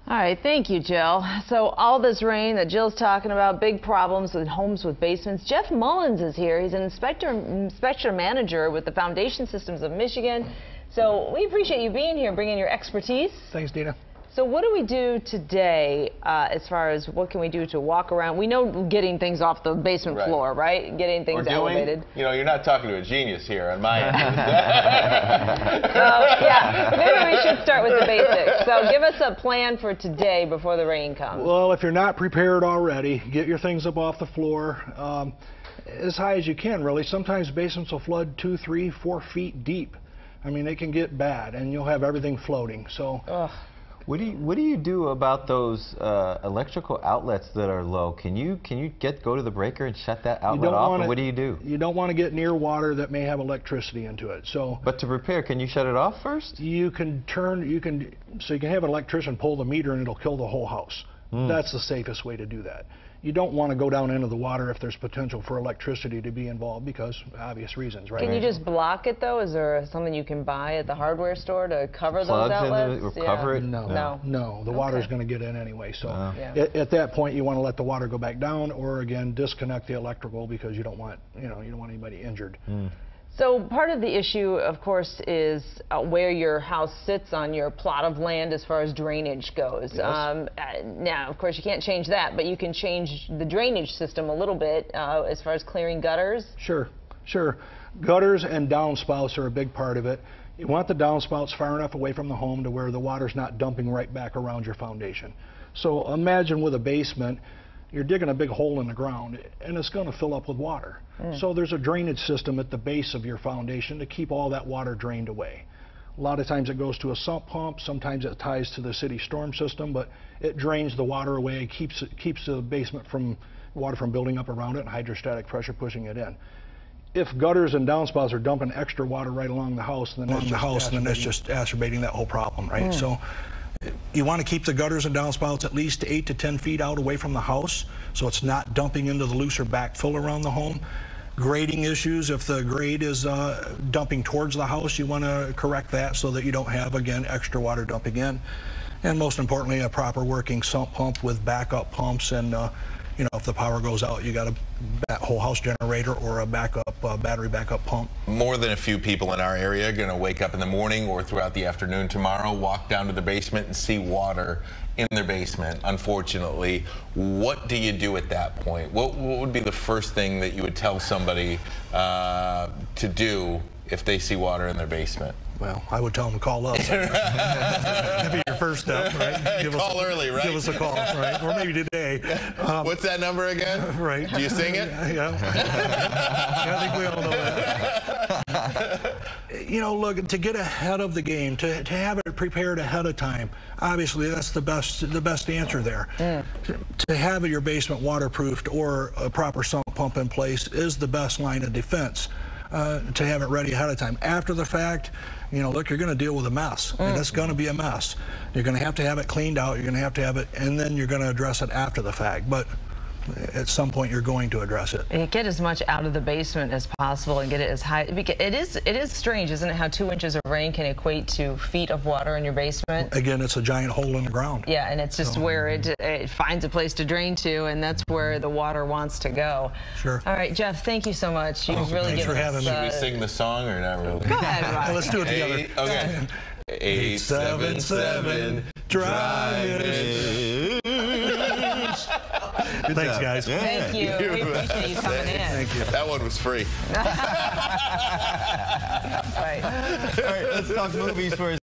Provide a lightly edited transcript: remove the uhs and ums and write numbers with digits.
All right, thank you, Jill. So all this rain that Jill's talking about, big problems with homes with basements. Jeff Mullins is here. He's an inspection manager with the Foundation Systems of Michigan. So we appreciate you being here, bringing your expertise. Thanks, Dina. So what do we do today as far as what can we do to walk around? We know getting things off the basement floor, right? Getting things elevated. You know, you're not talking to a genius here on my end. Yeah, maybe we should start with the basics. So give us a plan for today before the rain comes. Well, if you're not prepared already, get your things up off the floor as high as you can, really. Sometimes basements will flood 2, 3, 4 feet deep. I mean, it can get bad, and you'll have everything floating. So. Ugh. What do you do about those electrical outlets that are low? Can you go to the breaker and shut that outlet off, or what do you do? You don't want to get near water that may have electricity into it. So. But to repair, can you shut it off first? You can so you can have an electrician pull the meter and it'll kill the whole house. That's the safest way to do that. You don't want to go down into the water if there's potential for electricity to be involved because obvious reasons, right? Can you just block it though? Is there something you can buy at the hardware store to cover those outlets? Or cover it? No. The water's going to get in anyway. So at that point, you want to let the water go back down, or again disconnect the electrical because you don't want anybody injured. So part of the issue, of course, is where your house sits on your plot of land as far as drainage goes. Yes. Now, of course, you can't change that, but you can change the drainage system a little bit as far as clearing gutters. Sure. Gutters and downspouts are a big part of it. You want the downspouts far enough away from the home to where the water's not dumping right back around your foundation. So imagine with a basement, you're digging a big hole in the ground and it's going to fill up with water. So there's a drainage system at the base of your foundation to keep all that water drained away. A lot of times it goes to a sump pump, sometimes it ties to the city storm system, but it drains the water away, keeps the basement from water from building up around it and hydrostatic pressure pushing it in. If gutters and downspouts are dumping extra water right along the house, then that's just exacerbating that whole problem, right? So you want to keep the gutters and downspouts at least 8 to 10 feet out away from the house so it's not dumping into the looser backfill around the home. Grading issues, if the grade is dumping towards the house, you want to correct that so that you don't have, again, extra water dumping in. And most importantly, a proper working sump pump with backup pumps, and if the power goes out, you got a whole house generator or a battery backup pump. More than a few people in our area are going to wake up in the morning or throughout the afternoon tomorrow, walk down to the basement and see water in their basement, unfortunately. What do you do at that point? What would be the first thing that you would tell somebody to do if they see water in their basement? Well, I would tell them to call us. That'd be your first step, right? Call early, right? Give us a call, right? Or maybe today. What's that number again? Right. Do you sing it? Yeah. I think we all know that. Look, to get ahead of the game, to have it prepared ahead of time, obviously that's the best answer there. To have your basement waterproofed or a proper sump pump in place is the best line of defense. To have it ready ahead of time. After the fact, look, you're going to deal with a mess, and it's going to be a mess. You're going to have it cleaned out, you're going to have it, and then you're going to address it after the fact. But at some point, you're going to address it. And get as much out of the basement as possible and get it as high. It is strange, isn't it, how 2 inches of rain can equate to feet of water in your basement? Again, it's a giant hole in the ground. Yeah, and it's just where it finds a place to drain to, and that's where the water wants to go. Sure. All right, Jeff, thank you so much. You've really given us... Should we sing the song or not really? Go ahead, Ryan. Let's do it together. Okay. 877 driving. Thanks, guys. Thank you. We appreciate you coming in. Thank you. That one was free. All right, let's talk movies for a